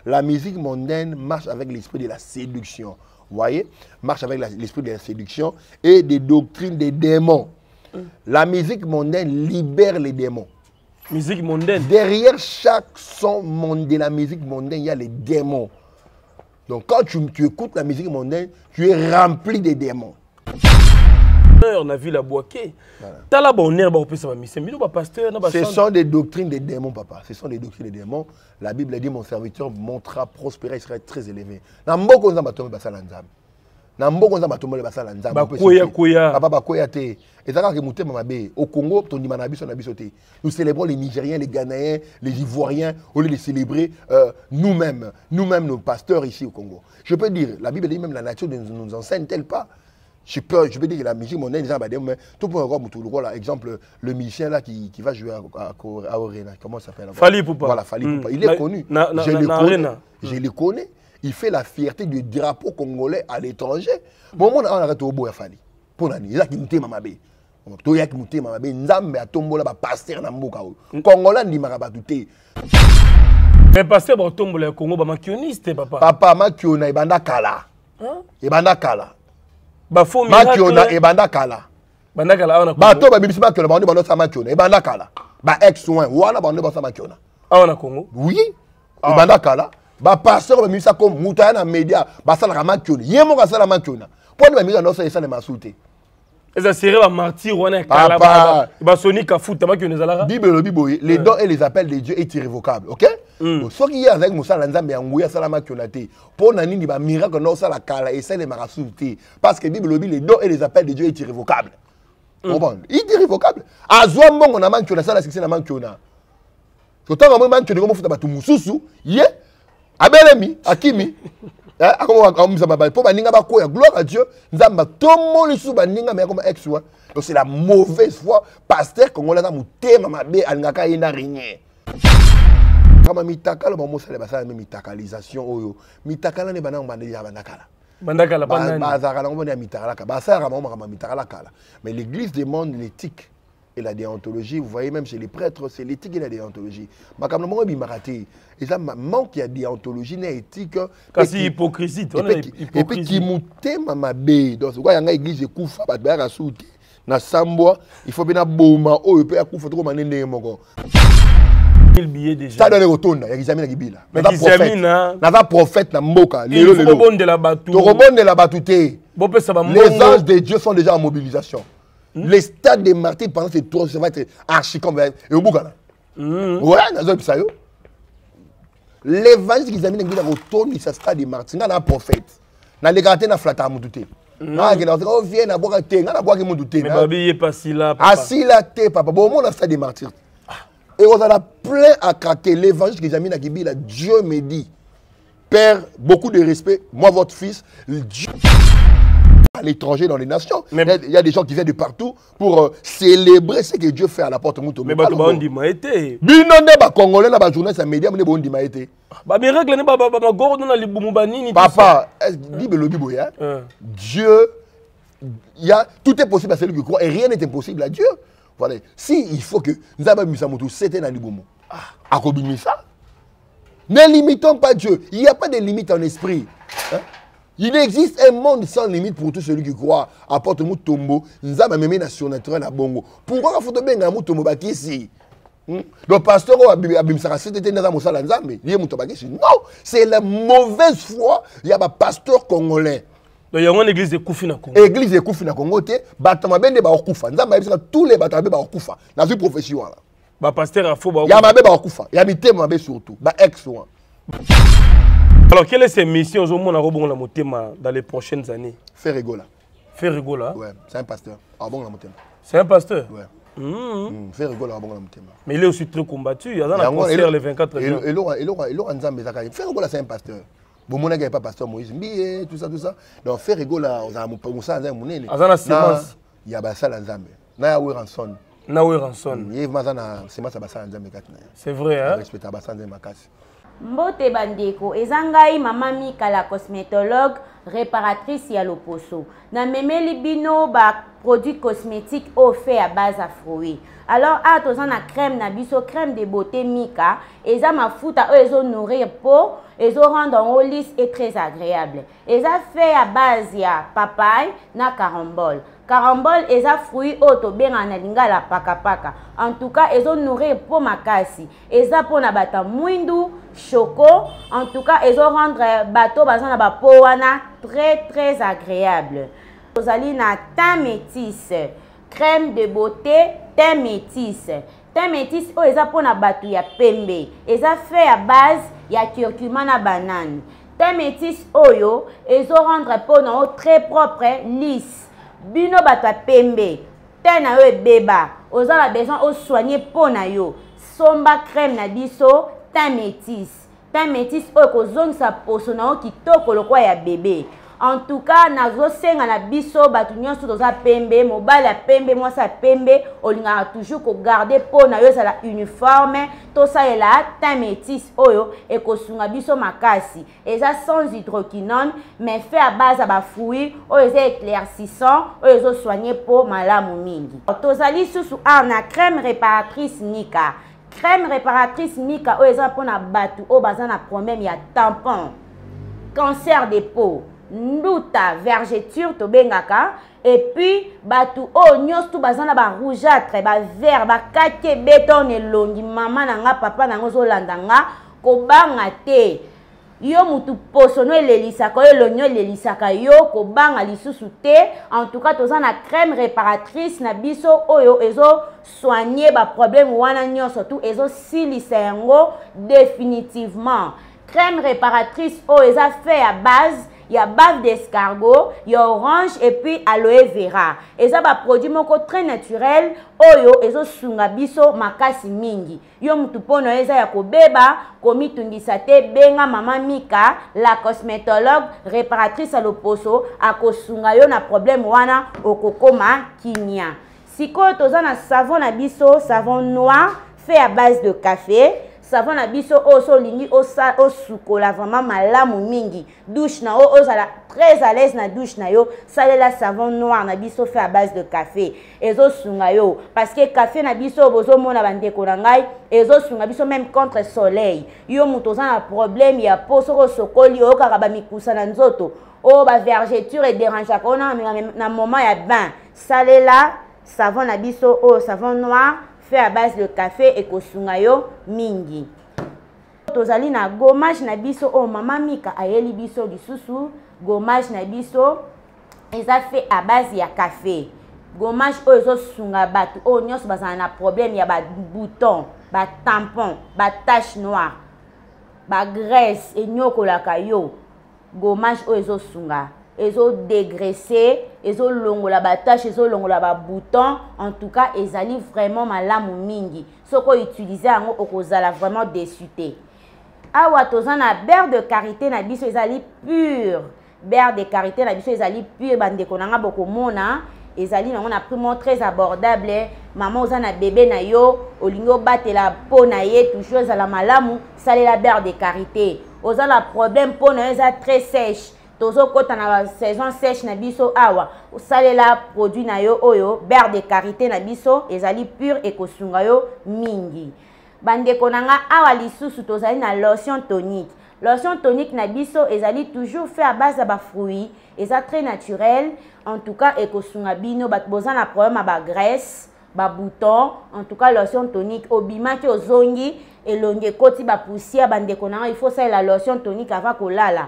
La musique mondaine marche avec l'esprit de la séduction. Vous voyez? Marche avec l'esprit de la séduction et des doctrines des démons. La musique mondaine libère les démons. Musique mondaine. Derrière chaque son de la musique mondaine, il y a les démons. Donc quand tu écoutes la musique mondaine, tu es rempli de démons. On a vu la boaké. Voilà. Ce sont des doctrines des démons, papa. Ce sont des doctrines des démons. La Bible dit mon serviteur montera prospérer, il sera très élevé. Nambo nzamba tombe basala nzambe. Nambo nzamba tombe basala nzambe. Papa bakoya te. Ezaka ke mutema mabe. Au Congo, ton dimana biso na biso te. Nous célébrons les Nigériens, les Ghanéens, les Ivoiriens au lieu de célébrer nous-mêmes nos pasteurs ici au Congo. Je peux dire, la Bible dit même la nature ne nous enseigne-t-elle pas? Je peux dire que la musique mondaine, tout pour encore là, exemple, le musicien là qui va jouer à Orena, comment ça s'appelle? Fali Poupa. Voilà, Fali Poupa. Il est connu. Je le connais. Il fait la fierté du drapeau congolais à l'étranger. Bon, on arrête au bout à Fali. Pour l'année, il y a qui m'a mabé. Il y a qui m'a mabé. Nzambe a tombola ba pasteur na mboka. Congolais ndi marabatouté. Mais pasteur ba tombola Congo ba makioniste papa. Papa makiona ibanda kala. Ibanda kala. Bafo makiona ebanda kala. Banda kala ona. Ba to ba bibisi makiona ba bando sa makiona ebanda kala. Ba ex soin wana bando ba sa makiona. Ona Congo. Oui. Ebanda kala. Ba pasteur ba bibisa comme mutaya na media ba sala ka makiona. Yemo ka sala makiona. Poni ba mika no sa esale masute. Eza séré ba martyr wana kala ba sonika futa makiona zalaka. Bible les dons et les appels de Dieu est irrévocable, OK? Ce qui est avec Moussa Lanzambe Angouya Salama Kionate, pour Nani ba miracle non ça la kala et ça les marasouté parce que Bible les dons et les appels de Dieu est irrévocable. Bon, il est irrévocable. Azwa mbongo na mankiona ça la succès na mankiona. Autant que mankiona comme futa batu mususu, yé abelemi akimi. Pour baninga ba koya gloire à Dieu, nzamba tomo lisu baninga mais comme ex wa. Donc c'est la mauvaise foi pasteur congolais na mutema mabe alingaka ina rien. Kama mitakala ba mosala basala même mitakalisation oyo mitakala ne banang bande ya bandakala bandakala banani bazaka nango bande ya mitakala ka basala kama mitakala kala mais l'église demande l'éthique et la déontologie. Vous voyez même chez les prêtres c'est l'éthique et la déontologie makamno mo bimarate et ça manque ya déontologie na éthique kasi hypocrisie et puis qui mutema mabe donc quoi yanga église ekufa ba ba souti na sambwa il faut bien boma oyo pe akufa to manene moko. Il billet déjà. Ça donne retourne, il y a examine qui bila. Mais na prophète na mboka. Il faut rebondir de la batou. To rebondir la batouté. Les anges de Dieu sont déjà en mobilisation. Les stades des martyrs pendant ces 3 ça va être archi comme et au bout là. Ouais, dans ça yo. L'évangile qui examine qui retourne ce stade des martyrs, na prophète. Na légaté na flata mututé. Ah, qui on vient na boka té, na boka mututé. Mais babi est pas si là papa. Assis là té papa. Bon mon stade des martyrs. Et on en a plein à craquer. L'évangile que j'ai mis dans Kibila, Dieu me dit, Père, beaucoup de respect, moi votre fils, Dieu à l'étranger dans les nations. Mais il y a des gens qui viennent de partout pour célébrer ce que Dieu fait à la porte de Moutou. Mais on dit maïté. Binonde ba Congolais ba journée ça média on dit maïté. Ba miracle ne ba gordo na libumubanini. Papa, Bible le Bible ya. Dieu tout est possible à celui qui croit et rien n'est impossible à Dieu. Voilà. Si il faut que nous avons mis ça, c'était dans l'Ibomo. Ça. Ne limitons pas Dieu. Il n'y a pas de limite en esprit. Hein? Il existe un monde sans limite pour tout celui qui croit. Apporte nous tombeau. Nous avons même une nation naturelle à Bongo. Pourquoi il faut bien que nous tombeau ici? Le pasteur non, c'est la mauvaise foi. Il y a un pasteur congolais. Donc il y a une église de Koufi na Congo. Église de Koufi na Congo te batama bende ba okufa. Nzamba yebisa tous les batama ba okufa. Na vie profession là. Ba pasteur a faux ba. Ya mabe ba okufa. Ya mitema mabe surtout. Ba ex one. Alors quelle est cette mission au monde à rebondir la motema dans les prochaines années? Faire rigola. Faire rigola. Ouais, c'est un pasteur. Ah bon la motema. C'est un pasteur. Ouais. Faire rigola bon la motema. Mais il est aussi très combattu. Il y a dans la concert les 24 juin. Et l'ora nzamba zaka. Faire rigola c'est un pasteur. Bon, mon gars, pas pasteur Moïse, Mbié, tout ça. Donc, faire rigoler, on a Moussa Nzambe, Mounene. Azana Simons. Il y a Bassal Nzambe. Na Yawe Ranson. Na Yawe Ranson. Il y a Mazana, c'est Bassal Nzambe. C'est vrai, hein? Respect à Bassal Nzambe. Mbote Bandeko, ezangai mama Mika la cosmétologue, réparatrice ya loposo. Na memeli bino ba produits cosmétiques au fait à base à fruits. Alors, attention na crème na biso, crème de beauté Mika, eza mafuta ezo nourrir peau, ils ont rendu en haut lisse et très agréable. Ils ont fait à base de papaye na carambole. Carambole, ils ont fruit auto bien en alinga la paka. En tout cas, ils ont nourri pour makasi. Ils ont pour na bata muindu, choco. En tout cas, ils ont rendu bateau bazana ba powana très agréable. Vous allez na thym métis, crème de beauté, thym métis. Thym métis, ils ont pour na batu ya pembe. Ils ont fait à base ya curcuma na banane. Thym métis oyo, ils ont rendu pour na très propre, lisse. Bino bata pembe, te na yo beba, oza la besoin o soigner po na yo. Somba crème na biso, thym métis. Thym métis o kozongisa poso na yo kitoko lokwa ya bébé. En tout cas, nazo senga na biso batu nyonso toza pembe, mobali ya pembe, mwasi ya pembe, olinga toujours ko garder po na yo sala uniforme, to salela thym métis oyo ekosunga biso makasi. Eza sans hydroquinone, mais fait à base à ba fruits, oyo eza éclaircissant, oyo ezo soigner po malamu mingi. Tozali susu na crème réparatrice Nika. Crème réparatrice Nika oyo eza pona batu o baza na problème ya tampon, cancer de peau, nduta, vergeture to bengaka, et puis batu o nyos tu bazana ba rougeâtre, ba vert, ba kake béton elongi mama nanga papa nango zo landanga ko banga te. Yo mutu posono elelisaka yo lonyo elelisaka yo ko banga lisusu te. En tout cas toza na crème réparatrice na biso oyo ezo soigner ba problème wana nyonso tu ezo silisa yango définitivement. Crème réparatrice oyo eza fait à base il y a bave d'escargot, il y a orange et puis aloe vera. Et ça va produit moko très naturel. Oyo ezo sunga biso makasi mingi. Yo mutu pono eza ya kobeba komi tungisa te benga mama Mika la cosmétologue réparatrice à l'oposo akosunga yo na problème wana okokoma kinya. Siko toza na savon na biso, savon noir fait à base de café. Savon na biso oso lingi o sukola vraiment malamu mingi. Douche na o ozala très à l'aise na douche na yo. Salela savon noir na biso fait à base de café. Ezo sunga yo parce que café na biso bozo mona bandeko na ngai ezo sunga biso même contre soleil. Yo mutoza na problème ya poso ko sokoli o kaka ba mikusa na nzoto. O ba vergeture et dérange akona na moment ya bain. Salela savon na biso o savon noir fait à base de café et kosunga yo mingi. Tozali na gommage na biso o mama Mika ayeli biso lisusu gommage na biso eza fait à base ya café. Gommage o ezo sunga batu o nyos bazana na problème ya ba bouton, ba tampon, ba tache noire, ba graisse et nyokolaka yo. Gommage o ezo sunga. Ezo dégraisser, ezo longola ba tache, ezo longola ba bouton. En tout cas, ezali vraiment malamu mingi. Soko utiliser yango okozala vraiment déçuté. Awa tozana beurre de karité na biso ezali pur. Beurre de karité na biso ezali pur bandeko nanga bokomona. Ezali nango na prix très abordable. Maman ozana bébé na yo, olingo batela po na ye toujours ezala malamu, salela beurre de karité. Ozala problème po na yo eza très sèche. Tozo kota na saison sèche na biso awa osalela produit na yo oyo beurre de karité na biso ezali pur et kosunga yo mingi. Bandeko nanga awa lisusu tozali na lotion tonique. Lotion tonique na biso ezali toujours fait à base de ba fruits, eza très naturel. En tout cas et kosunga bino bat boza na problème ba graisse, ba bouton. En tout cas lotion tonique obima ki ozongi elonge koti ba poussière bandeko nanga il faut ça la lotion tonique avant kolala.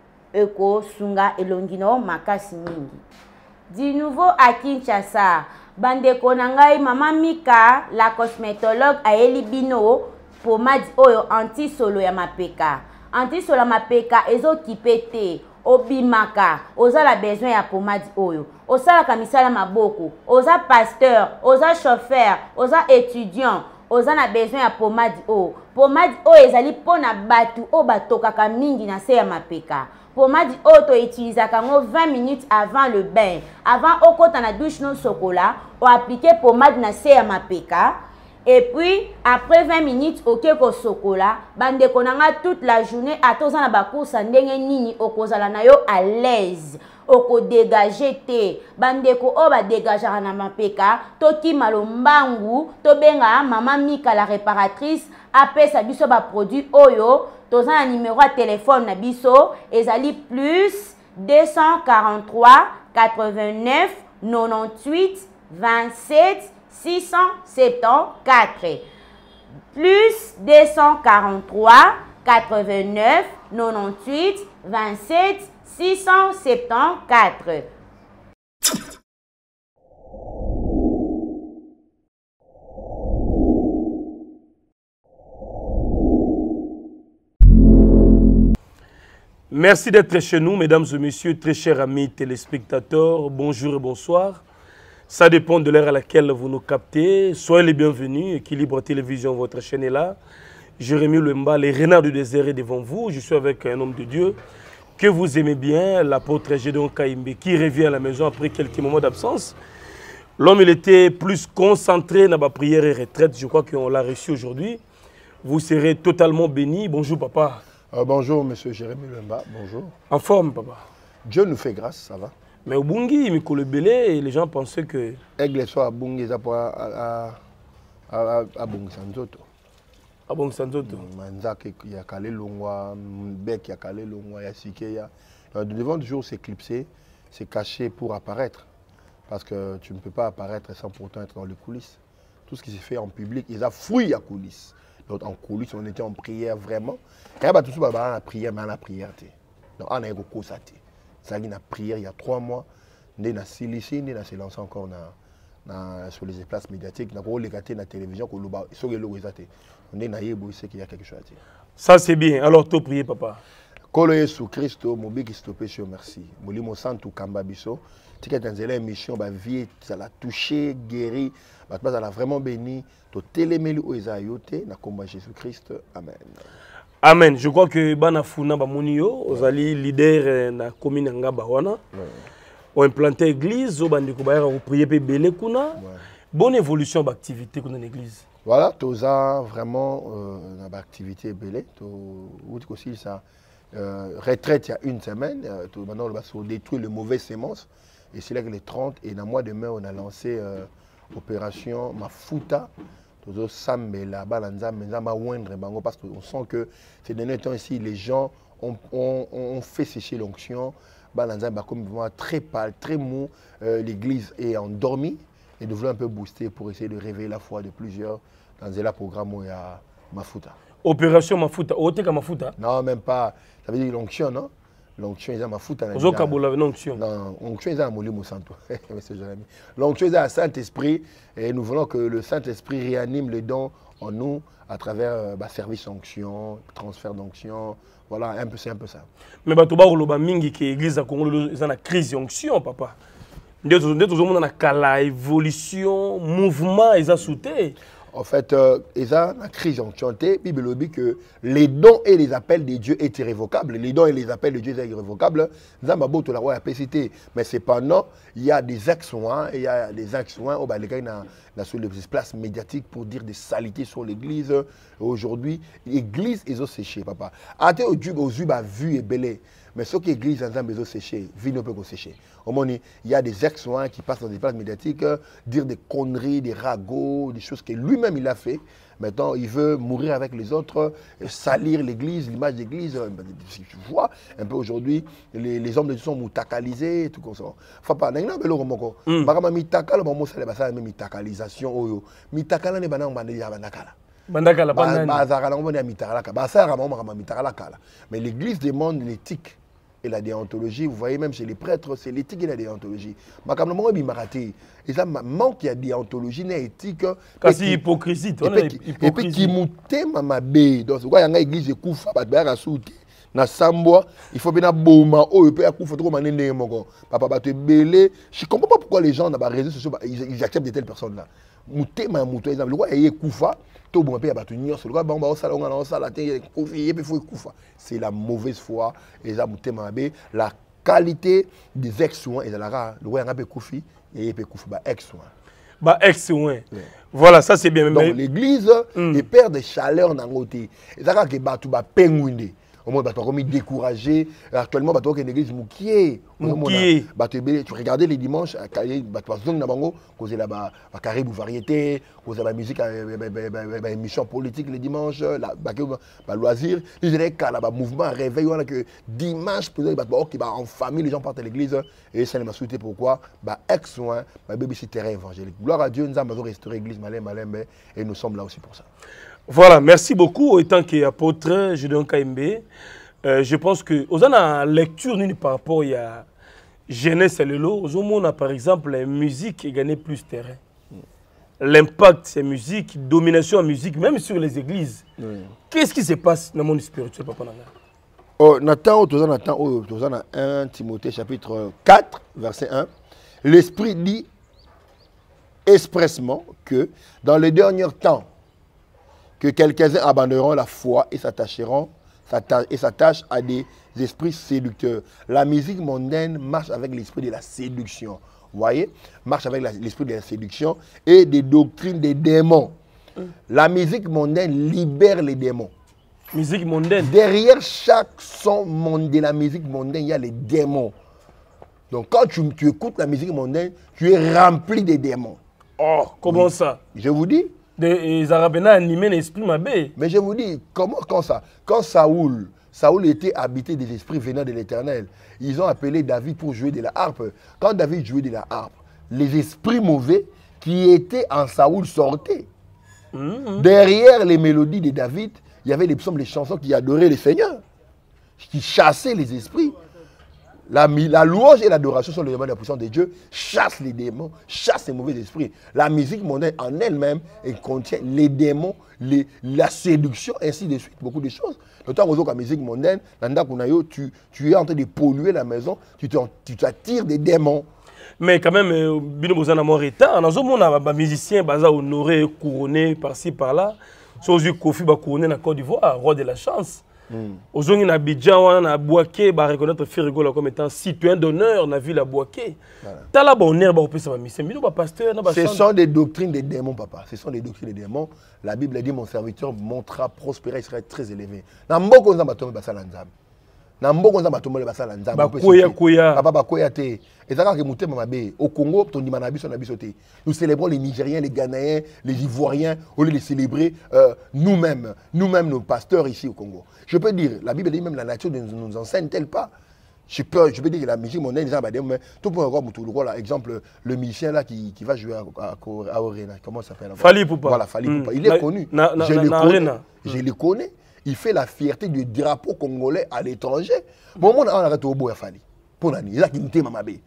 Eko sunga elongino makasi mingi. Du nouveau à Kinshasa, bandeko nangai mama Mika la cosmétologue ayeli bino pomade oyo anti solo ya mapeka. Anti solo ya mapeka ezo kipete obimaka ozala besoin ya pomade oyo. Osala kamisala maboko, oza pasteur, oza chauffeur, oza étudiant, oza na besoin ya pomade oyo. Pomade oyo ezali pona batu o batokaka mingi na se ya mapeka. Pomade oyo utilizaka ngo 20 minutes avant le bain. Avant okota na douche no sokola, o appliquer pomade na se ya mapeka. Et puis, après 20 minutes, ok, ko sokola, bande konanga toute la journée, atoza na bakourse ndenge nini, okozala na yo à l'aise, oko dégager te, bande ko o ba dégager na mapeka, toki malombangu, to benga maman Mika la réparatrice, apé sa biso ba produit oyo, toza na numéro à téléphone na biso, ezali plus 243 89 98 27 674 plus 243 89 98 27 674. Merci d'être chez nous, mesdames et messieurs, très chers amis téléspectateurs. Bonjour et bonsoir. Ça dépend de l'heure à laquelle vous nous captez. Soyez les bienvenus. Équilibre Télévision, votre chaîne est là. Jérémy Lemba, les renards du désert est devant vous. Je suis avec un homme de Dieu que vous aimez bien, l'apôtre Gédéon Kaïmbe, qui revient à la maison après quelques moments d'absence. L'homme, il était plus concentré dans ma prière et retraite. Je crois qu'on l'a reçu aujourd'hui. Vous serez totalement bénis. Bonjour, papa. Bonjour, monsieur Jérémy Lemba. Bonjour. En forme, papa. Dieu nous fait grâce, ça va. Mais au Bungi, Mikolo Belé, les gens pensaient que... Aigle soit à Bungi, ça pourra à Bungi Sanzoto. À Bungi Sanzoto. Manzak, il y a Kalé Longwa, Mbek, il y a Kalé Longwa, il y a Sikeya. Nous devons toujours s'éclipser, se cacher pour apparaître. Parce que tu ne peux pas apparaître sans pourtant être dans les coulisses. Tout ce qui se fait en public, ils ont fouillé à coulisses. Donc en coulisses, on était en prière vraiment. Quand on a tout ça, on a prière, mais on a prière. Donc on a eu beaucoup ça. Ça a prière il y a 3 mois. On a Silici, on a se lancé encore sur les places médiatiques. On a regardé la télévision, on a qu'il y a quelque chose à dire. Ça c'est bien. Alors tu prier, papa. Kolo Yesu Christo, mobi qui stoppé sur merci. Molimo santu kamba biso. Tika tanzela émission ba vie ça l'a touché, guéri, ba ça l'a vraiment béni. To telemeli o ezayote na komba Jésus Christ. Amen. Amen. Je crois que bana funa ba monio, ozali leader na commune ngaba wana. On implanté église, o bandi ko ba ra prier pe belé kuna. Bonne évolution d'activité kuna l'église. Voilà, toza vraiment na activité belé, to outi aussi ça retraite il y a 1 semaine, maintenant on va se détruire les mauvaises semences. Et c'est là que les 30, et dans le mois de mai, on a lancé opération Mafuta. Parce qu'on sent que ces derniers temps ici, les gens ont fait sécher l'onction. Comme très pâle, très mou, l'église est endormie. Et nous voulons un peu booster pour essayer de réveiller la foi de plusieurs dans le programme où il y a Mafuta. Opération Mafuta, Oteka Mafuta? Non, même pas. Ça veut dire l'onction, non? L'onction est à Mafuta. L'onction. Non, l'onction est à Molimo Santo. L'onction est à Saint-Esprit. Et nous voulons que le Saint-Esprit réanime les dons en nous à travers service onction, transfert d'onction. Voilà, c'est un peu ça. Mais tu as mingi que l'église a une crise d'onction, papa. Nous avons une évolution, mouvement, ils ont sauté. En fait, ils ont une crise enchantée. La Bible dit que les dons et les appels de Dieu est irrévocables. Les dons et les appels de Dieu sont irrévocables. Mais cependant, il y a des ex-soins, il y a des ex-soins sur les places médiatiques pour dire des saletés sur l'église. Aujourd'hui, l'église est séchée, papa. Ate au Dieu vu et belé. Mais ce qui est l'église est séchée, vie ne peut pas sécher. Il y a des ex-soins qui passent dans des places médiatiques, dire des conneries, des ragots, des choses que lui-même il a fait. Maintenant, il veut mourir avec les autres, salir l'église, l'image de l'église. Tu vois, un peu aujourd'hui, les hommes de Dieu sont moutakalisés et tout comme ça. Faut pas, il y a un peu de mitakal, mitakalisation. Mitakala ne banang bandakala. Mais l'église demande l'éthique et la déontologie. Vous voyez même chez les prêtres, c'est l'éthique et la déontologie. Et ça manque de déontologie, d'éthique. C'est hypocrisie. Et puis qui moutait ma bé. Donc il y a une église qui koufa, na Samboa, il faut bien boma oh peut akufa trop mané mon papa ba te belé. Je comprends pas pourquoi les gens dans les réseaux sociaux ils acceptent de telles personnes là. Mouté ma mouté exemple le quoi y kufa to bon pe ba to nyon le quoi ba on sala on sala te kofi et faut kufa. C'est la mauvaise foi et ça mouté ma bé la qualité des ex-soins et la le quoi y a pe kofi et pe kufa ba ex-soins. Bah, ex-ouin. Voilà, ça c'est bien. Donc l'église est perd de chaleur dans le côté. Et ça quand que batu ba penguinde. Au moins batu comme découragé. Actuellement batu que l'église moukié. Batu tu regardais les dimanches batu zong na bango causer là ba caribou variété, causer la musique émission politique les dimanches, la loisir, les là ba mouvement réveil voilà que dimanche pour batu qui ba en famille les gens partent à l'église et ça les m'a souhaité pourquoi ba ex-soin ba baby c'est terrain évangélique. Gloire à Dieu nous avons restauré l'église Malembe et nous sommes là aussi pour ça. Voilà, merci beaucoup. Étant qu'apôtre Gédéon Kaimbe, je pense que aux la lecture par rapport à jeunesse et le lot, on a par exemple la musique qui gagne plus terrain. L'impact c'est musique, domination en musique, même sur les églises. Qu'est-ce qui se passe dans le monde spirituel, papa Nanga? Oh, Nathan, 1 Timothée chapitre 4, verset 1, l'Esprit dit expressement que dans les derniers temps, que quelques-uns abandonneront la foi et s'attachent à des esprits séducteurs. La musique mondaine marche avec l'esprit de la séduction. Vous voyez? Marche avec l'esprit de la séduction et des doctrines des démons. La musique mondaine libère les démons. Musique mondaine. Derrière chaque son de la musique mondaine, il y a les démons. Donc quand tu écoutes la musique mondaine, tu es rempli de démons. Oh, comment ça? Je vous dis. Des Arabes animés l'esprit mabé. Mais je vous dis, comment quand ça? Quand Saoul était habité des esprits venant de l'Éternel, ils ont appelé David pour jouer de la harpe. Quand David jouait de la harpe, les esprits mauvais qui étaient en Saoul sortaient. Derrière les mélodies de David, il y avait les psaumes, les chansons qui adoraient le Seigneur, qui chassaient les esprits. La louange et l'adoration sont les éléments de la puissance de Dieu, chassent les démons, chassent les mauvais esprits. La musique mondaine en elle-même, elle contient les démons, la séduction, ainsi de suite, beaucoup de choses. D'autant que la musique mondaine, tu es en train de polluer la maison, tu t'attires des démons. Mais quand même, Bino Bozana Morita, dans un monde, les musiciens sont honorés, couronnés par-ci, par-là. Sauf que Kofi va couronner dans la Côte d'Ivoire, roi de la chance. Aujourd'hui, na Abidjan, na Bouaké, va reconnaître Firigola comme étant citoyen d'honneur dans la ville à Bouaké. T'as la bonne herbe au pays, ce sont des doctrines des démons, papa. Ce sont des doctrines des démons. La Bible dit mon serviteur montera prospérer, il sera très élevé. Nambo on batombe basala nzambe. Nambo on batombe basala nzambe. Papa bakoya te. Et ça quand que mabe au Congo, ton dimana biso na biso te. Nous célébrons les Nigériens, les Ghanéens, les Ivoiriens, au lieu de les célébrer nous-mêmes nos pasteurs ici au Congo. Je peux dire, la Bible dit même la nature ne nous enseigne-t-elle pas? Je peux dire que la musique mondaine, tout pour avoir exemple, le musicien là qui va jouer à Orena, comment ça s'appelle? Fali Poupa. Voilà, Fali Poupa. Il est connu. Je le connais. Il fait la fierté du drapeau congolais à l'étranger. Bon, on arrête au bout à Fali. Pour l'année, il a qui m'a mabé.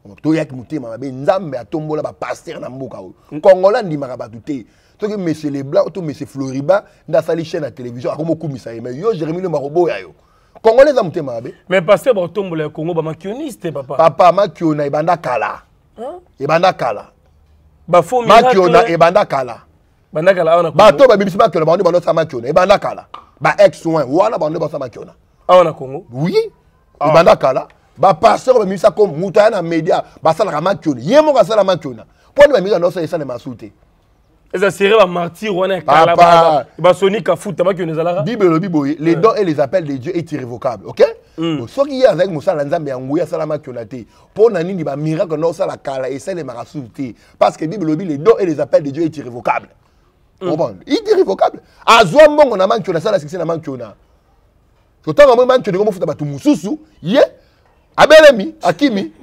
Nzambe atombola ba pasteur na mboka Congolais ndi marabatute. To que monsieur Leblanc, to monsieur Floriba, nda sali chaîne à télévision akomo kumisa mais yo Jérémie le marobo ya yo. Congolais za mutema mabe. Mais pasteur ba tombola Congo ba makioniste papa. Papa makiona ibanda kala. Ibanda kala. Ba fo miracle. Makiona ibanda kala. Banda kala ona. Ba to ba bibisi makiona ba ndo sa makiona ibanda kala. Ba ex-soin wana ba ndo ba sa makiona. Ona Congo. Oui. Ibanda kala. Ba pasteur ba misa comme mutaya na média ba sala makiona. Yemo ka sala makiona. Pour ba misa no sa esa na masuté. Ça serait un martyr ou un calaba. Il va sonner qu'à foutre, t'as que nous allons. Bible, les dons et les appels de Dieu est irrévocable, ok? Ce qui est avec Moussa Lanzambe et Angouya Salama Kionate, pour Nani, il va miracle non ça la cala et ça les marasouté. Parce que Bible, les dons et les appels de Dieu est irrévocable. Bon, il est irrévocable. À Zouambon, on a manqué ça la succès n'a manqué na. Autant on manque de comment foutre batou Moussousou, yé, Abelemi, Akimi.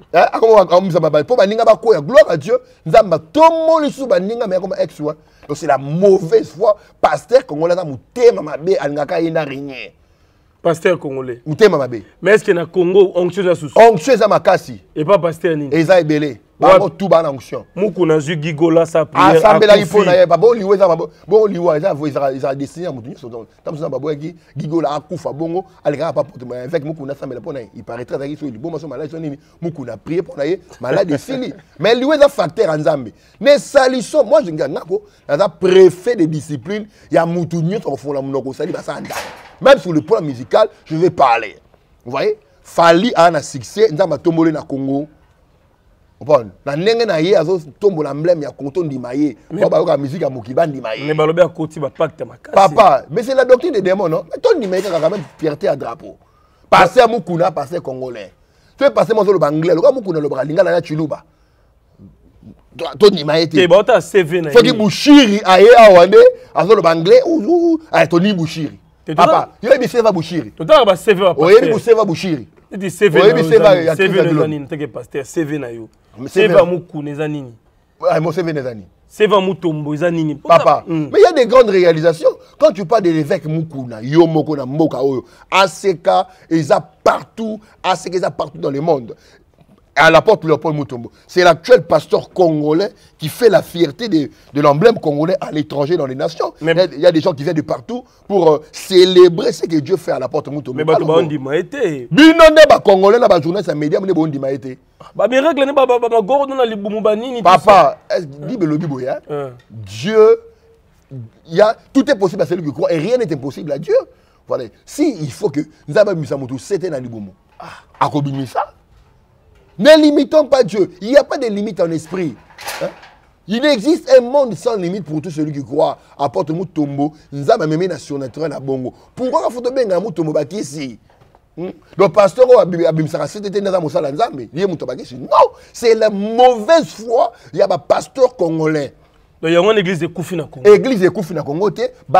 Gloire à Dieu, donc c'est la mauvaise foi. Pasteur congolais, pasteur congolais. Mais est-ce qu'il y a Congo onction sous? Onction ça makasi. Et pas pasteur ni. Et ça est belé. Babo tout ba onction. Mukuna zu gigola sa prière. Assemblée là il faut na babo liwe ça bon liwe ça ils destiné à mutu so donc tam ça babo gigola akufa bongo alika pas porte avec mukuna assemblée pour na il paraîtrait avec so il bon so malade so nini mukuna prier pour na malade sili. Mais liwe ça facteur nzambe. Ne saliso moi je ngako na préfet de discipline ya mutu nyoto fond la munoko sali ba ça. Même sur le plan musical, je vais parler. Vous voyez? Fali a un succès, nous avons tombé na Congo. Bon, na ndenge na ye azo tombo l'emblème ya konto ndima ye. Ba ba musique ya mokiba ndima ye. Mais balobi a koti ba pacte makasi. Papa, mais c'est la doctrine des démons, non? Mais ton ndima ye quand même fierté à drapeau. Passer à Mukuna, passer congolais. Tu es passé mon le anglais, le gars Mukuna le lingala na chuluba. Ton ndima ye te. Ba ta CV na. Faut que Bushiri aye awande, azo le anglais ou Tony Bushiri. Papa, il a mis Seva Bushiri. Tu as ba CV ba. Oui, il a mis Seva Bushiri. Tu dis CV. Oui, Seva CV na nini te ke pasteur CV na yo. Seva Mukuna za nini? Ah, mon CV nezani. Seva Mutombo za nini? Papa, mais il y a des grandes réalisations. Quand tu parles de l'évêque Mukuna, Yomoko na Mboka Oyo, ACK, ils ont partout, ACK, ils ont partout dans le monde. À la porte Léopold Mutombo. C'est l'actuel pasteur congolais qui fait la fierté de l'emblème congolais à l'étranger dans les nations. Mais il y a des gens qui viennent de partout pour célébrer ce que Dieu fait à la porte Mutombo. Mais bah on dit maïté. Binonde ba congolais na ba journaliste média mais bon dit maïté. Bah miracle ne ba gordo na libumu banini. Papa, Bible ya. Dieu, tout est possible à celui qui croit et rien n'est impossible à Dieu. Voilà. Si il faut que nous avons mis ça c'était dans libumu. À combien ça? Ne limitons pas Dieu. Il n'y a pas de limite en esprit. Hein? Il existe un monde sans limite pour tout celui qui croit. Apporte Mutombo, nous avons même une surnaturelle à Bongo. Pourquoi il faut te bien Mutombo ici? Le pasteur non, c'est la mauvaise foi. Il y a un pasteur congolais. Il y a une église de Koufi na Congo. Église de Koufi na Congo,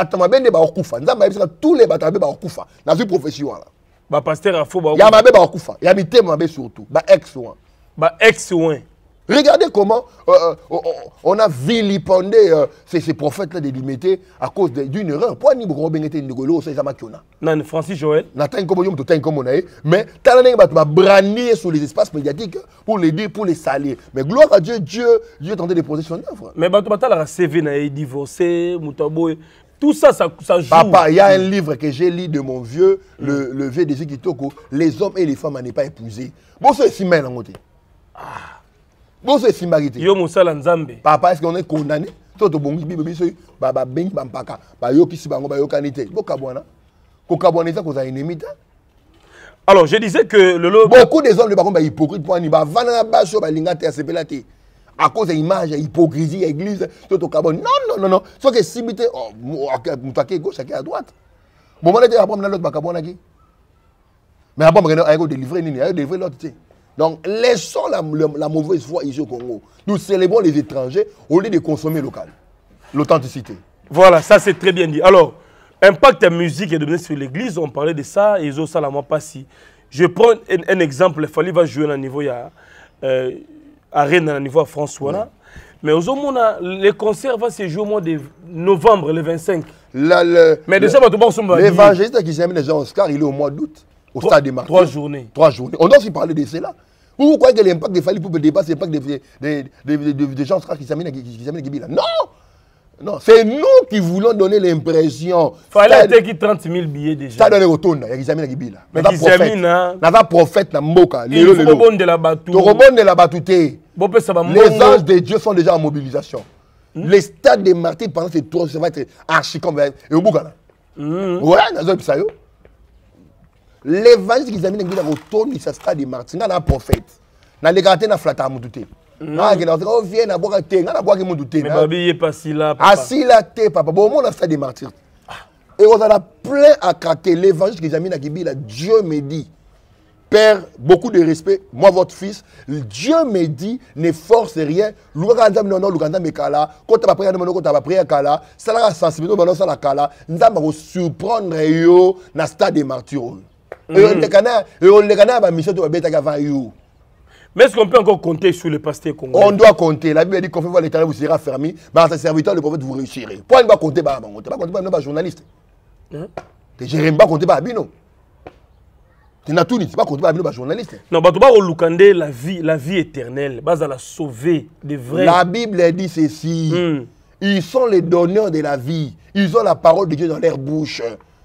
tous les batames dans une profession. Ba pasteur a faux ba. Ya mabe ba okufa, ya mitema mabe surtout, ba ex-oin. Ba ex-oin. Regardez comment on a vilipendé ces prophètes-là de limiter à cause d'une erreur. Pourquoi ni beaucoup bengete ndegolo ça makiona? Non, Francis Joël. N'atteint comme yo m'totin comme on a mais talane ba brandir sur les espaces médiatiques pour les dire, pour les salir. Mais gloire à Dieu, Dieu est tenté de poser son œuvre. Mais ba tu la CV na divorcé, Mutabo. Tout ça, ça joue. Papa, il y a un livre que j'ai lu de mon vieux, le vieux Désir Kitoko, Les hommes et les femmes à ne pas épouser. Bon, c'est si mal en côté. Bon, c'est si marité. Yo Moussala Nzambe. Papa, est-ce qu'on est condamné? Tout le monde dit, Baba Beng Bampaka, Bayo Kisibango, Bayo Kanite. Bokabwana. Kokabwana, ça cause un ennemi. Alors, je disais que le lot. Beaucoup des hommes, sont hypocrites pour un Vanana Bacho, Balingate, Asepelate. À cause de l'image, l'hypocrisie, l'église, tout au Cabon. Non. Sauf que si tu es gauche, à droite. Bon, moi, je vais apprendre l'autre Bacabon. Mais après, je vais délivrer l'autre. Donc, laissons la mauvaise foi ici au Congo. Nous célébrons les étrangers au lieu de consommer local. L'authenticité. Voilà, ça c'est très bien dit. Alors, impact la musique est devenu sur l'église, on parlait de ça, et ils ont ça la pas si. Je prends un exemple, il fallait jouer à un niveau, il y a. Arène à niveau François là. Mais aux hommes, les concerts vont se jouer au mois de novembre, le 25. Mais déjà, l'évangéliste qui s'est mis les gens Oscar, il est au mois d'août, au stade des Martyrs. 3 journées. 3 journées. On doit aussi parler de cela. Vous croyez que l'impact des Fali pour dépasser l'impact des gens Oscar qui s'amènent à Kibila? Non, c'est nous qui voulons donner l'impression. Fallait qu'il y ait 30 000 billets déjà. Ça donne retour, il y a Kizamina Kibila. Mais Kizamina. Il y a un prophète dans Mboka. Il faut rebondir de la batou. De la batouté. Les anges de Dieu sont déjà en mobilisation. Les stades des martyrs pendant ces 3 ça va être archi comme. Et au Boukana. Ouais, dans un pisayo. L'évangile Kizamina Kibila retourne dans ce stade des martyrs. Il y a un prophète. Dans les gâtés, il y a un flatta à Moutouté. Ah, on vient à boire thé, on a boire mon thé. Mais Babi est pas si là. Assis là, thé, papa. Bon, on a fait des martyrs. Et on a plein à craquer. L'évangile que j'ai mis à Kibila, Dieu me dit, Père, beaucoup de respect, moi votre fils, Dieu me dit, ne force rien. L'Ouganda non, l'Ouganda me kala. Quand tu vas prier, quand tu vas prier kala, ça la sensibilité, ça la kala. Nous allons surprendre yo dans le stade des martyrs. Et on les canards, ma mission, tu vas bêter avant yo. Mais est-ce qu'on peut encore compter sur le pasteur congolais? On doit compter. La Bible dit qu'on fait voir l'Éternel vous sera fermé, mais en sa serviteur, le prophète vous réussirez. Pourquoi on ne va compter pas? On ne va compter pas journaliste. Je n'aime pas compter pas Bino. Tu n'as tout dit, tu ne vas pas compter pas journaliste. Non, tu vas relucander la vie éternelle. Tu vas la sauver de vrai. La Bible dit ceci. Ils sont les donneurs de la vie. Ils ont la parole de Dieu dans leur bouche.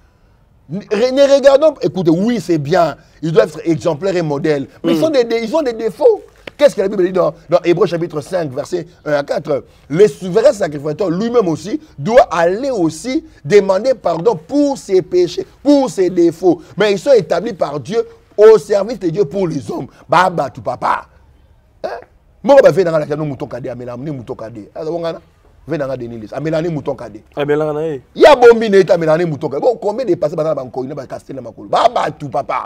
Ne regardons, écoutez, oui c'est bien, ils doivent être exemplaires et modèles, mais ils ont des défauts. Qu'est-ce que la Bible dit dans Hébreux chapitre 5, verset 1 à 4? Le souverain sacrificateur lui-même aussi doit aller aussi demander pardon pour ses péchés, pour ses défauts. Mais ils sont établis par Dieu au service de Dieu pour les hommes. Baba, tout papa. Hein? Moi, je vais dans la mouton cadet, à Mélanie mouton cadet. Alors, on a vu dans la Denilis, à Mélanie mouton cadet. À Mélanie. Il y a bon minute à Mélanie mouton cadet. Bon, combien de passés dans la banque, il y a casté dans ma coule. Bah, tout, papa.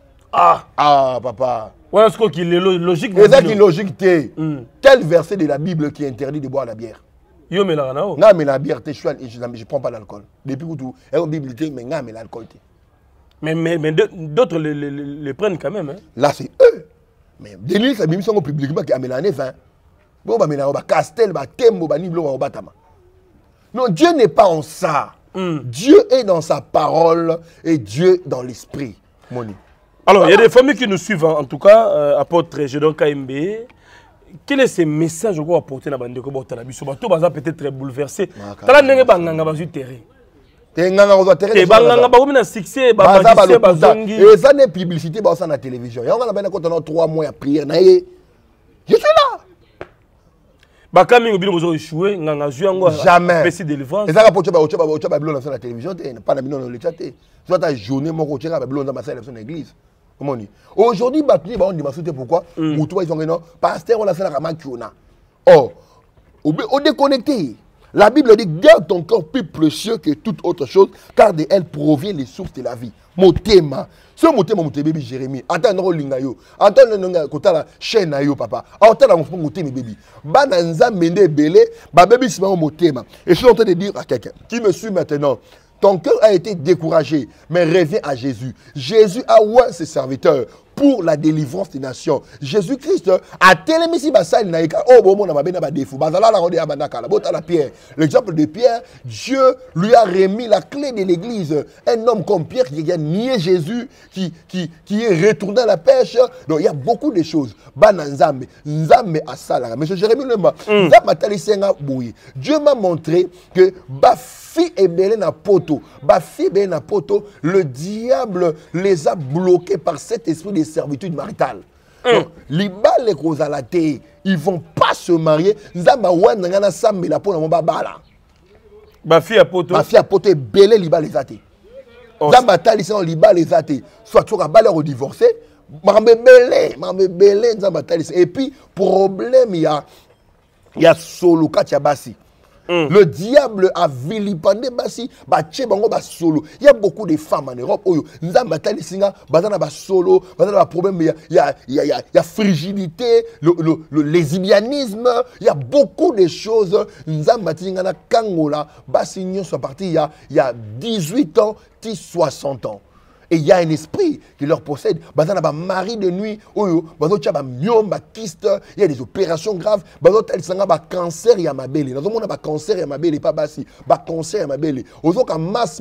Ah, papa. Voilà ce qu'il est logique. C'est ça qui est logique. Quel verset de la Bible qui interdit de boire la bière? Yo, Mélanie. Non, mais la bière, je ne prends pas l'alcool. Depuis que tout, la Bible, mais non, mais l'alcool. Mais d'autres le prennent quand même. Hein. Là, c'est eux. Mais Denilis, c'est même publiquement qui a Mélanie 20. Bon, bah, Mélanie, bah, Castel, bah, Tembo, bah, Niblo, bah, Batama. Non, Dieu n'est pas en ça. Dieu est dans sa parole et Dieu dans l'esprit. Moni. Alors, il y a des familles qui nous suivent, en tout cas, apôtre Gédon KMB. Quel est ce message que vous apportez dans la bande de Kobotalabiso? Tout le monde peut-être très bouleversé. Tala nenge banganga bazu terrain. Tenganga ozo terrain. Et banganga ba komina succès, ba magicien ba zongi. Et ça n'est publicité ba ça na télévision. Ya on a ben quand on a 3 mois à prière na ye. Je suis là. Ba kami ngobino bozo échouer nganga zuango. Jamais. Pesi délivrance. Et ça va pour tu ba blonde sur la télévision, pas na bino le chaté. Soit ta journée moko tu ba blonde dans ma salle de l'église. Comment on dit? Aujourd'hui, on dit pourquoi ils ont pasteur, on a fait la ramakiona. Oh, au déconnecté. La Bible dit garde ton corps plus précieux que toute autre chose, car de elle provient les sources de la vie. Motema. Ce motema, mon bébé Jérémie. Attends, non, lingayo. Attends, non, kota la chaîne ayo, papa. Attends, la mon motema, bébé. Bananza mende belé, ba bébé c'est mon motema. Et je suis en train de dire à quelqu'un qui me suit maintenant. Ton cœur a été découragé, mais reviens à Jésus. Jésus a oint ses serviteurs pour la délivrance des nations. Jésus-Christ a tellement si basal naïka. Oh bon, on a bien défaut. Bazala la rodé abandaka la botte à la Pierre. L'exemple de Pierre, Dieu lui a remis la clé de l'église. Un homme comme Pierre qui a nié Jésus, qui est retourné à la pêche. Donc il y a beaucoup de choses. Bananzambe, nzambe asala. Monsieur Jérémie Lema, nzambe talisenga bouyi. Dieu m'a montré que Bafi et belé na poto. Bafi belé na poto, le diable les a bloqués par cet esprit de servitude maritale. Donc, ils ne vont pas se marier. Ma fille à poto est belé les athées. Soit tu as divorcé, et puis, problème, il y a solo Katiabasi. Le diable a vilipendé Bassi, solo. Il y a beaucoup de femmes en Europe. Il y a solo, il y a frigidité, le lesbianisme. Il y a beaucoup de choses. Il y a 18 ans, 60 ans. Et il y a un esprit qui leur possède. Il y a un mari de nuit, il y a des opérations graves, il y a un cancer, il y a un cancer, il y a un cancer, il y a un cancer, il y a un masse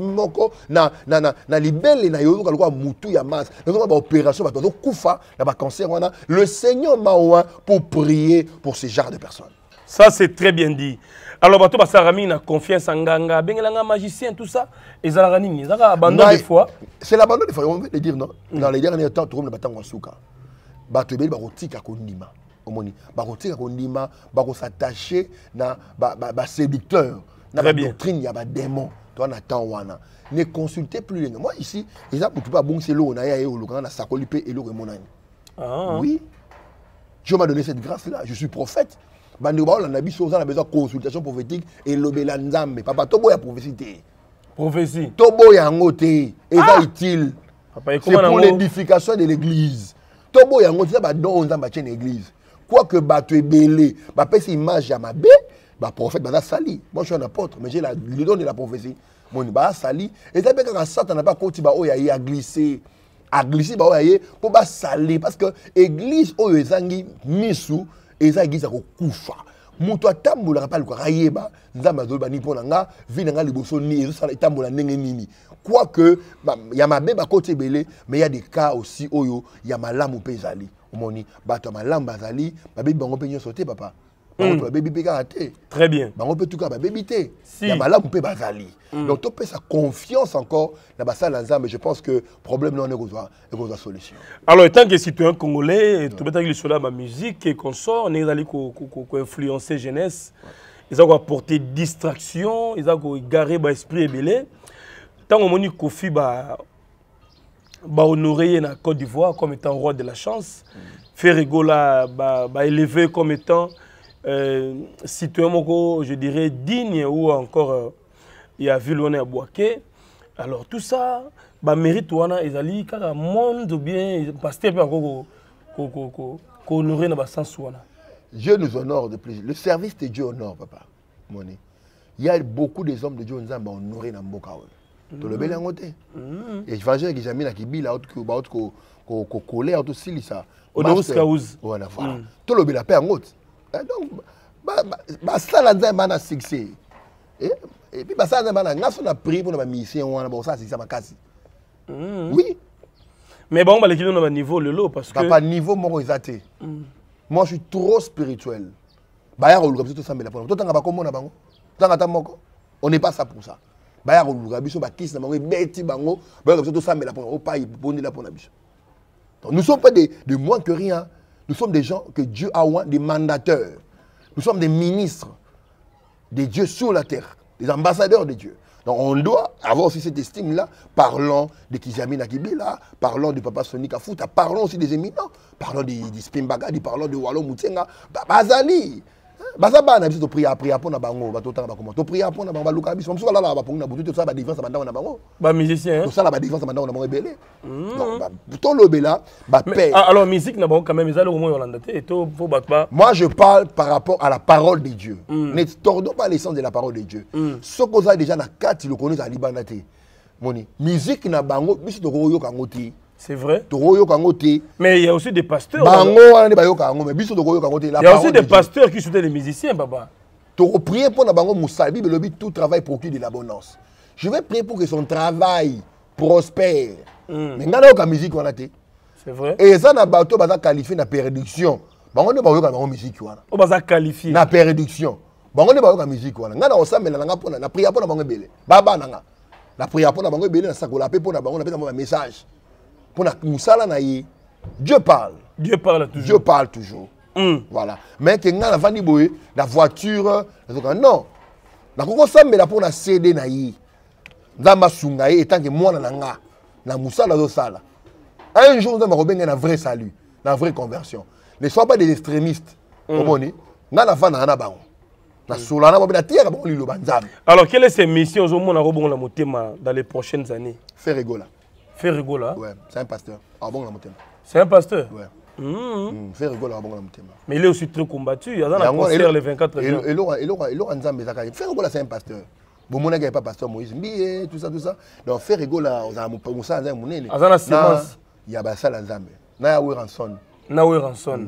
na libelle na yo ka mutu ya masse na ba opération ba kufa na ba cancer wana. Le Seigneur m'a oint pour prier pour ce genre de personnes. Ça c'est très bien dit. Alors bato basarami na confiance en nganga, bengelanga magicien tout ça, ils ont nini, ils ont abandon des fois. C'est l'abandon des fois, on veut le dire non. Dans les derniers temps, tout le monde battant wasuka. Bato beli ba rotika kondima. Omoni, ba rotika kondima, ba ko s'attacher na ba séducteur, na ba doctrine ya ba démon. Toi na temps wana. Ne consultez plus les. Moi ici, les gens pas bon c'est l'eau na ya e na sakolipe et l'eau remonani. Ah. Oui. Dieu m'a donné cette grâce là, je suis prophète. On a besoin de consultation prophétique et l'obéla nzambe. Papa, tobo ya prophétie. Prophétie. Tobo ya ngote. Et ça utile. C'est pour l'édification de l'église. Tobo ya ngote, ça va don nzamba tient l'église. Quoique bato est belé, bah pèse image à ma bé, bah prophète bah sali. Moi je suis un apôtre, mais j'ai le don de la prophétie. Mon bah sali. Et ça fait que Satan n'a pas côté bah oya a glissé. A glissé bah oya pour bah sali parce que église oyo ezangi misu. Et ça église ko kufa muto atambola pas le rayeba nzamba zolo bani pona nga vinanga liboso ni eso sala tambola ndenge nini quoique ya mabe ba côté belé mais il y a des cas aussi oyo ya malamu pe ezali omoni bato malamu bazali babi bango pe nyoso te papa bango baby pe karaté très bien bango pe tout cas baby te ya malamu pe bazali donc to pe sa confiance encore na basala nzamba. Je pense que problème non est une solution. Alors étant que citoyen congolais tu peux dire sur la musique et consort on est allé ko influencer jeunesse ils ont apporté distraction ils ont garé ba esprit ébélé tant on moni Kofi ba honoré na Côte d'Ivoire comme étant roi de la chance. Ferrego là élevé comme étant citoyen, je dirais, digne ou encore il y a vu l'on à Boaké. Alors tout ça, mérite wana ezali kaka monde bien pasteur ko honorer na sens wana. Dieu nous honore de plus. Le service de Dieu honore, papa. Moni. Il y a beaucoup des hommes de Dieu qui ont honoré dans Mboka. Tu le bel angoté. Et évangile qui jamais na kibila ko coller auto silisa. Honorus cause. Voilà. Tu le bel la paix angoté. Donc ça là nzamba succès. Et puis ça nzamba na so na prier pour na mission wana bon ça c'est ça makasi. Oui. Mais bon les kilo na niveau le lot parce que papa niveau moko exaté. Moi, je suis trop spirituel. On n'est pas ça pour ça. Donc, nous ne sommes pas des moins que rien. Nous sommes des gens que Dieu a oint, des mandateurs. Nous sommes des ministres de Dieu sur la terre, des ambassadeurs de Dieu. Donc on doit avoir aussi cette estime-là. Parlons de Kijami Nakibila, parlons de Papa Sonika Fouta, parlons aussi des éminents, parlons de Spimbagadi, parlons de Walo Moutenga, Bazali. Bazaba na biso to prier pour na bango, ba totanga ba comment. To prier pour na bango luka biso, msuka la ba pour na butu to ça ba défense banda na bango. Ba musicien. To ça la ba défense banda na bango belé. Donc to lobela ba paix. Alors musique na bango quand même ezali au moins Yolanda et to faut battre pas. Moi je parle par rapport à la parole de Dieu. Ne tordons pas l'essence de la parole de Dieu. Ce qu'on a déjà na 4 le connaît à Libanate. Moni, musique na bango biso to koyo kangoti. C'est vrai. Mais il y a aussi des pasteurs. Il y a aussi des pasteurs qui soutiennent les musiciens, papa. Tu prier pour Nabango Moussa, Bible lobby tout travail procure de l'abondance. Je vais prier pour que son travail prospère. Mais il y a musique c'est vrai. Et ça na bateau baza qualifié na perdition. Bango ne ba yo musique wana. O baza qualifié na perdition. Bango ne ba yo musique wana. Ngana osamela nga pona na prier pour na bango belé. Baba nanga. Na prier pour na bango belé na sakola pe pour na bango na pesa un message. Pour na musala na yi. Dieu parle. Dieu parle toujours. Dieu parle toujours. Voilà. Mais que nga na vandi boye la voiture non. Na koko sambela pour na CD na yi. Nzamba sunga yi etant que moi na nga na musala zo sala. Un jour nous allons avoir un vrai salut, une vraie conversion. Ne sois pas des extrémistes. Alors quelle est cette mission dans les prochaines années? Ferrego. Ferrego. Ouais, c'est un pasteur. C'est un pasteur? Ouais. Ferrego. Mais il est aussi très combattu. Il y a un concert les 24 jours. Ferrego, c'est un pasteur. Bon, mon gars, pas pasteur Moïse, tout ça. Donc, Ferrego, là, on a un semence. Il y a ça la Nzambe. Na ya ranson. Na ya ranson.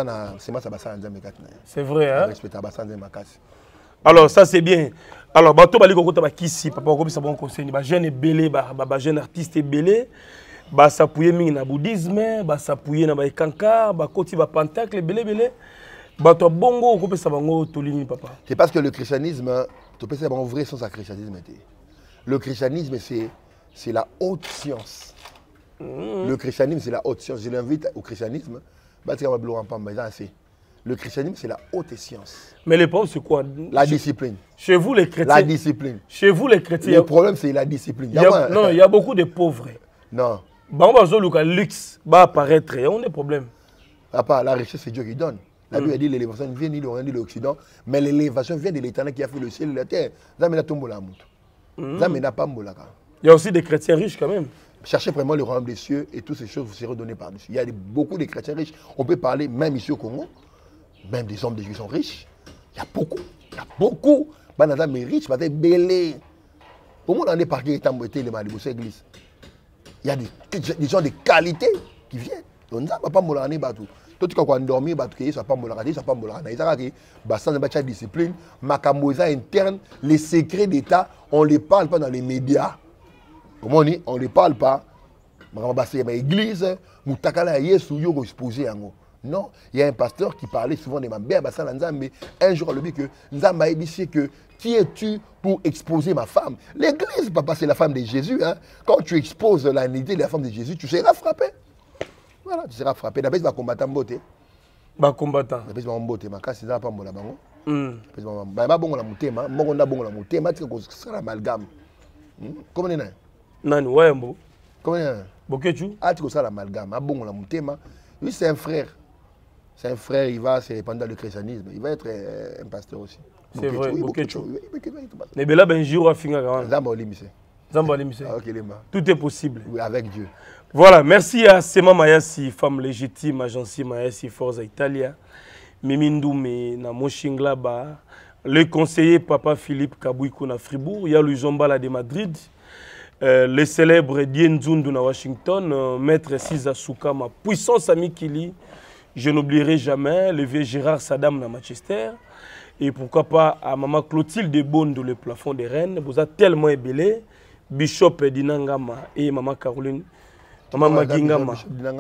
C'est vrai hein. Alors ça c'est bien. Alors bato bali ko kota ba kisi papa ko bisa bon conseil ba jeune belé ba jeune artiste belé ba s'appuyer mingi na bouddhisme ba s'appuyer na ba ekanka ba koti ba pentacle belé bato bongo ko pesa bango tolini papa. C'est parce que le christianisme tu peux savoir en vrai sens à christianisme. Le christianisme c'est la haute science. Le christianisme, c'est la haute science. Je l'invite au christianisme. Le christianisme, c'est la haute science. Mais le problème, c'est quoi? La discipline. Chez vous, les chrétiens. La discipline. Chez vous, les chrétiens. Le problème, c'est la discipline. Non, il y a beaucoup de pauvres. Non. Le luxe va apparaître. Il y a des problèmes. La richesse, c'est Dieu qui donne. La Bible a dit l'élévation vient ni de l'Occident, mais l'élévation vient de l'Éternel qui a fait le ciel et la terre. Il y a aussi des chrétiens riches quand même. Cherchez vraiment le royaume des cieux et toutes ces choses vous seront données par-dessus. Il y a beaucoup de chrétiens riches. On peut parler même ici au Congo, même des hommes de Dieu qui sont riches. Il y a beaucoup. Mais riches, mais belé. Au monde, on est parti étant moité les malibus église. Il y a des gens de qualité qui viennent. On n'a pas molani batou. Tout ce qu'on dormi batou qui soit pas molani, soit pas molani. Il y a des bassin de discipline, macamoisa interne, les secrets d'État, on les parle pas dans les médias. On ne les parle pas. L'église, non, il y a un pasteur qui parlait souvent de ma mère. Un jour, il a dit que Nzamba a dit que qui es-tu pour exposer ma femme? L'église, papa, c'est la femme de Jésus. Hein? Quand tu exposes la nudité de la femme de Jésus, tu seras frappé. Voilà, tu seras frappé. D'abord, tu vas combattre en beauté. Combattant. D'abord, tu vas en beauté. Ma casse, c'est pas bon là-bas. Tu vas bon la mouté. Tu vas amalgame. Comment on est? Nani Wayambo. Comment? Bokechu. Ah, tu as ça l'amalgame. Ah bon, la moutema. Lui, c'est un frère. C'est un frère, il va se répandre dans le christianisme. Il va être un pasteur aussi. C'est vrai, Bokechu. Mais là, ben, jour à finir. Zamba Olimise. Tout est possible. Oui, avec Dieu. Voilà, merci à Sema Mayasi, femme légitime, agence Mayasi, Forza Italia. Mimindoume, na Moshinglaba. Le conseiller Papa Philippe Kabouikou na Fribourg. Il y a le Zombala de Madrid. Le célèbre Dien Zundu na Washington. Maître Siza Soukama, puissance Amikili. Je n'oublierai jamais le vieux Gérard Saddam na Manchester. Et pourquoi pas à Maman Clotilde de Bonde, le plafond des Rennes. Vous êtes tellement ébélé. Bishop Dinangama et Maman Caroline. Maman Magingama.